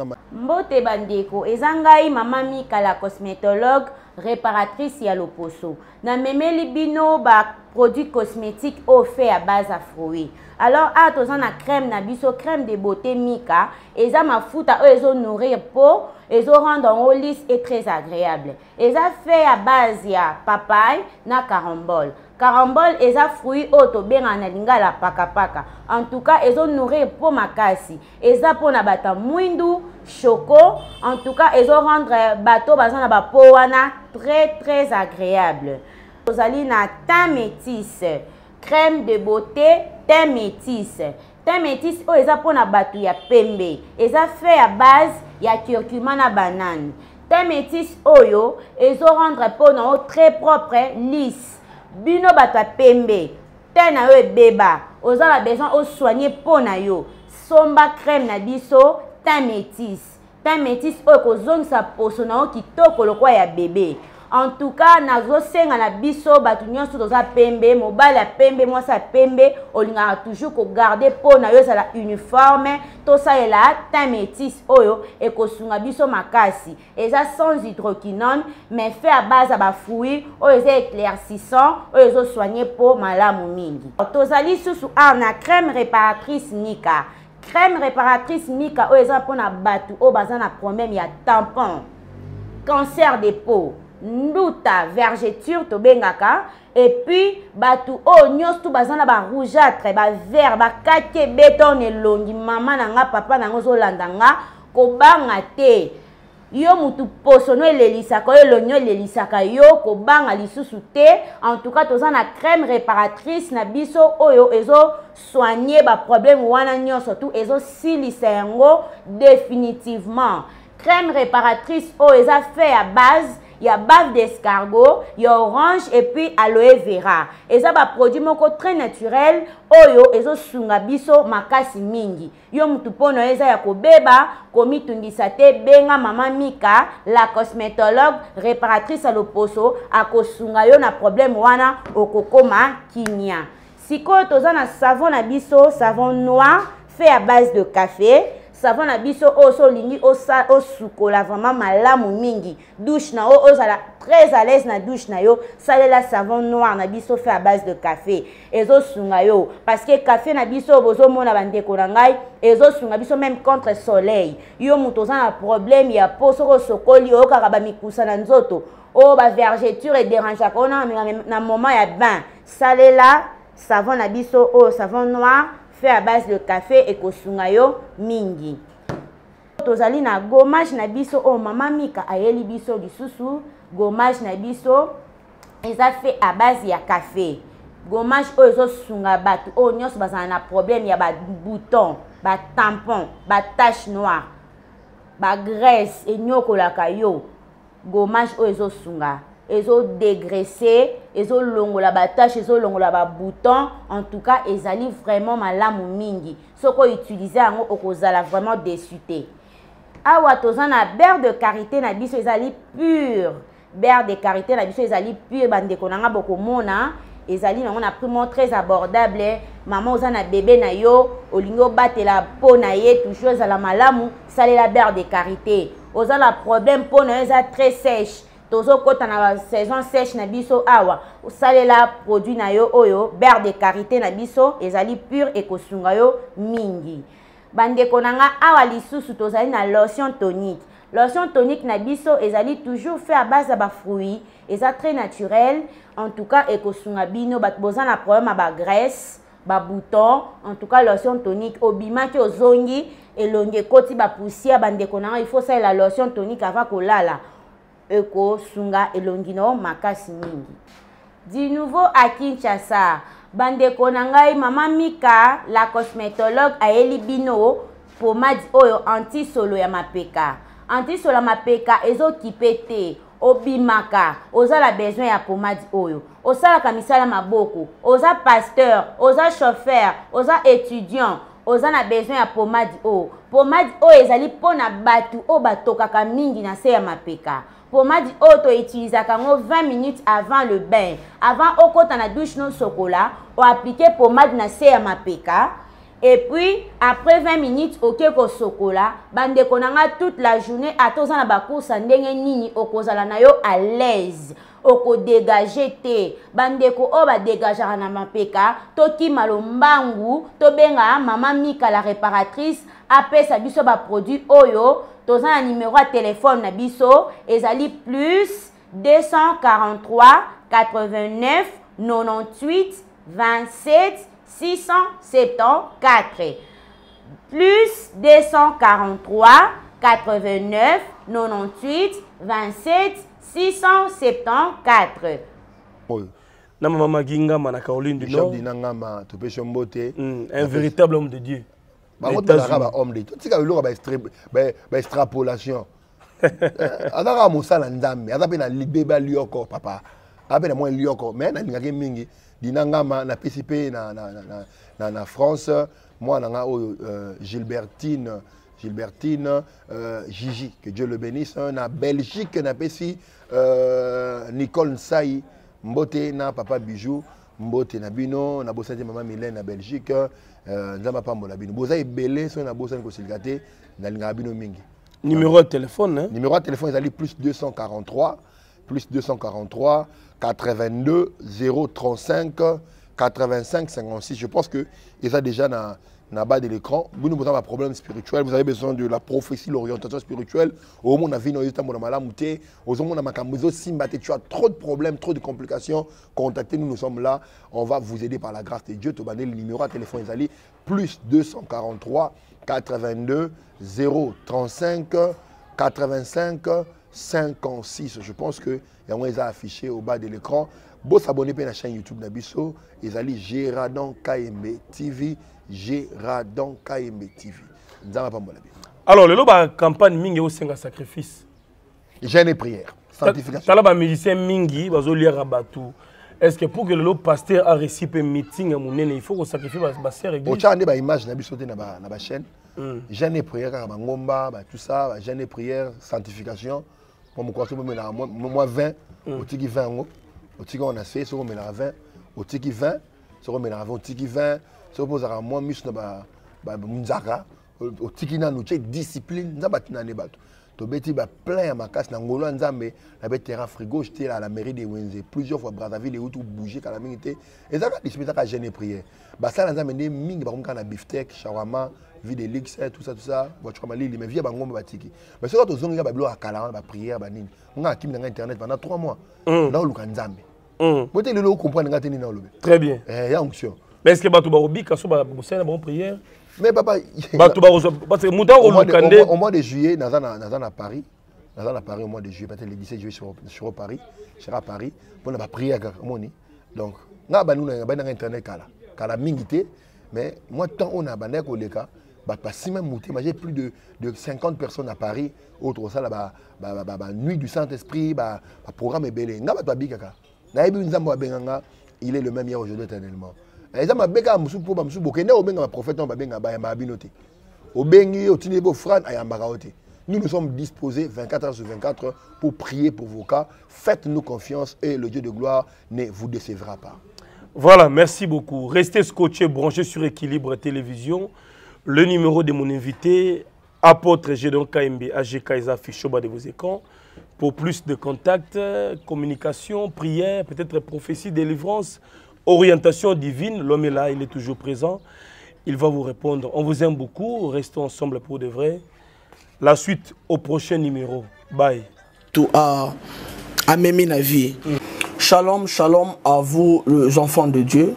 Mbote bandeko, ezangai Maman Mika la cosmétologue, réparatrice ya loposo. Na memeli bino ba produits cosmétiques offerts à base à fruits. Alors, à tous na crème na biso, crème de beauté Mika, eza mafuta ezo nourrir peau, ezo rendre en lisse et très agréable. Eza fait à base ya papaye na carambole. Carambole eza fruit oto benga na lingala paka paka. En tout cas, ezo nourrir peau makasi. Eza po na bata mwindu, choco. En tout cas, ezo rendre bateau bazana ba peau wana très agréable. Ozali na teint métis, crème de beauté, teint métis. Teint métis o eza po na batu ya pembe. Eza fait à base ya curcuma na banane. Teint métis oyo ezo rendre peau na très propre, lisse. Bino batwa pembe, teint na yo beba, ozala besoin o soigner peau na yo. Somba crème na biso, teint métis. Teint métis oyo kozongisa poso na yo kitoko lokwa ya bébé. En tout cas, nazo senga na biso batu nyonso toza pembe, mobali ya pembe, mwasi ya pembe, olingaka toujours ko garder peau na yo sala uniforme, to salela teint métis oyo ekosunga biso makasi. Eza sans hydroquinone, mais fait à base à ba fruits, oyo eza éclaircissant, oyo ezo soigner peau malamu mingi. Tozali susu na crème réparatrice Mika. Crème réparatrice Mika oyo eza pona batu o baza na problème ya tampon, cancer de peau, nduta, vergeture to bengaka, et puis batu o nyos tu bazana ba rougeâtre, ba vert, ba kake béton elongi mama nanga papa nanga zo landanga ko banga te. Yo mutu posono elelisaka yo lonyo elelisaka yo ko banga lisusu te. En tout cas toza na crème réparatrice na biso oyo ezo soigner ba problème wana nyonso tout ezo silisa yango définitivement. Crème réparatrice oyo eza fait à base il y a bave d'escargot, il y a orange et puis aloe vera. Et ça va produit moko très naturel. Oyo ezo sunga biso makasi mingi. Yo mutu pono eza ya kobeba komi tungisa te benga Maman Mika la cosmétologue réparatrice à loposo akosunga yo na problème wana okokoma kinya. Siko toza na savon na biso, savon noir fait à base de café. Savon na biso oso lingi o sukola vraiment malamu mingi. Douche na o ozala très à l'aise na douche na yo. Salela savon noir na biso fait à base de café. Ezo sunga yo parce que café na biso bozo mona bandeko na ngai ezo sunga biso même contre soleil. Yo muto za na problème ya peau soko sokoli o kaka ba mikusa na nzoto. O ba vergeture et dérange ko na moment ya bain. Salela savon na biso o savon noir fait à base de café et kosunga yo mingi. Tozali na gommage na biso o Maman Mika ayeli biso lisusu. Gommage na biso eza fait à base ya café. Gommage o ezo sunga batu o nyos bazana na problème ya ba bouton, ba tampon, ba tache noire, ba graisse et nyokolaka yo. Gommage o ezo sunga. Ezo dégraisser, ezo longola ba tache, ezo longola ba bouton. En tout cas, ezali vraiment malamu mingi. Soko utiliser yango okozala vraiment déçuté. Awa tozana beurre de karité na biso ezali pur. Beurre de karité na biso ezali pur bandeko nanga bokomona. Ezali nango na prix très abordable. Maman ozana bébé na yo, olingo batela peau na ye toujours ezala malamu, salela beurre de karité. Ozala problème peau na eza très sèche. Tozo kota na saison sèche na biso awa salela produit na yo oyo beurre de karité na biso ezali pur et kosunga yo mingi. Bandeko nanga awa lisusu tozali na lotion tonique. Lotion tonique na biso ezali toujours fait à base de ba fruits, eza très naturel. En tout cas ekosunga bino bat boza na problème à ba graisse, ba bouton, en tout cas lotion tonique obima ki ozongi elonge koti ba poussière bandeko na il faut ça la lotion tonique avant kolala eko sunga elongi no makasi mingi. Du nouveau à Kinshasa, bandeko na ngai mama Mika la cosmétologue aeli bino pomade oyo anti solo ya mapeka. Anti solo ya mapeka ezo kipete obimaka oza la besoin ya pomade oyo osala kamisala maboko oza pasteur oza chauffeur oza étudiant oza na besoin ya pomade oyo ezali pona batu o batokaka mingi na se ya mapeka. Pomade oyo to utilisaka ngo 20 minutes avant le bain avant okota na douche no sokola o appliquer pomade na se ya mapeka. Et puis, après 20 minutes, ok, ko sokola, bande konanga toute la journée, atoza na bakoursa ndenge nini, okozala na yo à l'aise, oko dégager te, bande ko o ba dégager na mapeka, toki malombangu, to benga mama Mika la réparatrice, apé sa biso ba produit oyo, toza na numéro à téléphone na biso, ezali plus 243 89 98 27 674 plus 243 89 98 27 674. Na Mama Ginga na Caroline du Nord. Un véritable homme de Dieu. Homme de Dieu. Tu sais extrapolation. Adara musala ndambe, adape na libeba lioko papa. Adape na moi lioko, mais na ngake mingi. Dinangama na PCP na France, moi na Gilbertine Gigi, que Dieu le bénisse, na Belgique na PCI Nicole Nsaï, Mbote na Papa Bijou, Mbote na Bino, na Bossante Maman Mylène na Belgique, Nzamba Pambola Bino. Boza ebele so na Bossante Kosilgate na linga Bino mingi. Numéro de téléphone hein? Numéro de téléphone est plus 243 82 035 85 56. Je pense que ils ont déjà dans bas de l'écran. Vous avez un problème spirituel, vous avez besoin de la prophétie, l'orientation spirituelle. Au moins, on a vu tu as trop de problèmes, trop de complications. Contactez-nous, nous sommes là. On va vous aider par la grâce de Dieu. Le numéro de téléphone est plus 243 82 035 85 56. Je pense que ils ont affiché au bas de l'écran. Vous s'abonnez à la chaîne YouTube Nabiso. Ils allaient Géradon KMB TV. Géradon KMB TV. Alors, le campagne mingi au senga sacrifice. Jeûne et prière. Sanctification. Talaba musicien mingi bazo lire rabatu. Est-ce que pour que le pasteur a reçu un meeting à mon il faut qu'on sacrifie ma sœur église? Au chande ba image Nabiso na ba chaîne. Jeûne et prière ba ngomba ba tout ça, jeûne et prière, sanctification. Moi, moi 20, au tiki 20, au tiki on a fait, sur on met la 20, au tiki 20, sur on met la 20, au tiki 20, sur on pose à moi, mus na munzaka, au tiki na nous discipline, n'a pas tinané bateau. To beti ba plein à ma casse na ngolo nzambe, la bête terrain frigo, j'étais à la mairie de Wenze, plusieurs fois Brazzaville et où tout bouger qu'à la minute, et ça va discuter à jeûner prière. Bah ça nzambe né mingi ba comme na beefsteak, shawarma, vide lix, tout ça, voiture comme l'île, mais via bangomba batiki. Mais ce quand on a bablo à Kalaran, ba prière, ba nini. On a kim dans internet pendant 3 mois. Là où nzambe. Peut-être le comprendre ngati ni na lobe. Très bien. Ya onction. Mais est-ce que batu ba obika so ba bosena ba prière? Mais papa, batu ba parce que muta au mois de juillet dans à Paris. Dans à Paris au mois de juillet, peut-être le 17 juillet sur Paris, à Paris pour la prière moni. Donc, nga ba nous na internet kala mingité, mais moi tant on a bané ko leka pas si même monté, j'ai plus de 50 personnes à Paris, autre ça là nuit du Saint-Esprit, programme est belé. Nga ba bikaka. Na ebi nzambo benganga, il est le même hier aujourd'hui éternellement. Ezama beka musu po ba musu bokende o benga prophète on ba benga ba yamba binote. O bengi o tinebo frane ayamba kaote. Nous sommes disposés 24 heures sur 24 pour prier pour vos cas. Faites-nous confiance et le Dieu de gloire ne vous décevra pas. Voilà, merci beaucoup. Restez scotchés, branchés sur Équilibre Télévision. Le numéro de mon invité, apôtre Gédon KMB, AGK Isa affiché au bas de vos écrans. Pour plus de contacts, communication, prière, peut-être prophétie, délivrance, orientation divine, l'homme est là, il est toujours présent. Il va vous répondre. On vous aime beaucoup, restons ensemble pour de vrai. La suite au prochain numéro. Bye. Tout à Méminavi. Shalom, shalom à vous, les enfants de Dieu.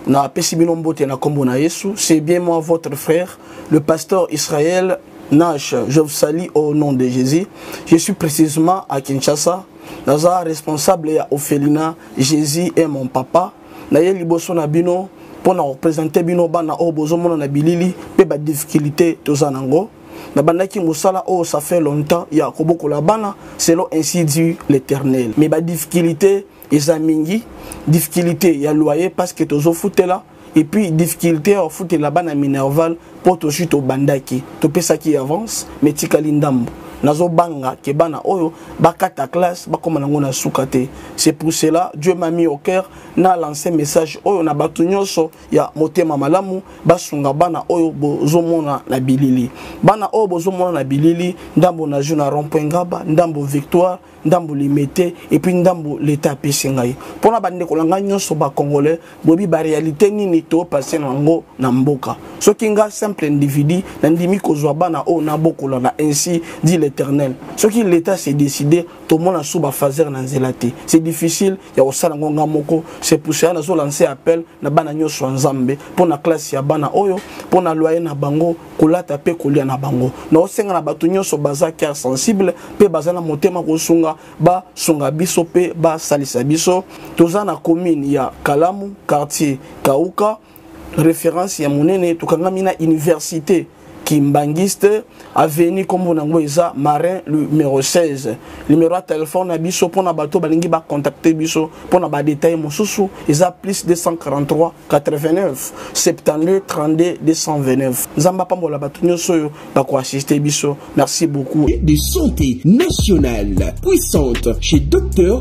na pesi bino mbote na kombo na Yesu. C'est bien moi votre frère, le pasteur Israël Nash. Je vous salue au nom de Jésus. Je suis précisément à Kinshasa. Naza responsable ya Ophelina. Jésus est mon papa. Naye liboso na bino pour na représenter bino bana o bozomona na bilili pe ba difficulté tozanango. Na bandaki musala oh ça fait longtemps ya koboko la bana selon ainsi dit l'Éternel. Mais ba difficulté ezamingi, difficulté ya loyer parce que tozo foutela et puis difficulté au foot la bana minerval pour to chute au bandaki. To pesa qui avance mais tikali ndambo. Nazo banga ke bana oyo bakata classe bakoma nango na sukate. C'est pour cela Dieu m'a mis au cœur na lancé message oyo na batu nyonso ya motema malamu basunga bana oyo bozomona na bilili. Bana oyo bozomona na bilili ndambo na juna rond-point Ngaba, ndambo Victoire, ndambo Limité et puis ndambo l'état pesingai. Pona bande ko langa nyonso ba congolais bobi ba réalité nini to passer nango na mboka. Soki nga simple individu na ndimi ko zwa bana oyo na bokola na ainsi dit l'Éternel. Ce qui l'État s'est décidé, tout le monde a sous fazer dans zelati. C'est difficile, il y a aussi ngonga moko. C'est pour ça que nous lancé appel na bana nyoso nzambe pour na classe ya bana oyo, pour na loyer na bango, kolata pe kolia na bango. Na osenga na batu nyoso baza cœur sensible, pe baza na motema ko sunga ba sunga biso pe ba salisa biso. Toza na commune ya Kalamu, quartier Kauka, référence ya monene tukangami na université Kimbangiste, avenue comme on a Marin numéro 16. Numéro de téléphone à biso pour na bateau balingi ba contacter biso pour na ba détail mosusu isa plus 243 89 72 32 229. Zamba pambola bato nyoso ba ko assister biso. Merci beaucoup. De santé nationale puissante chez Docteur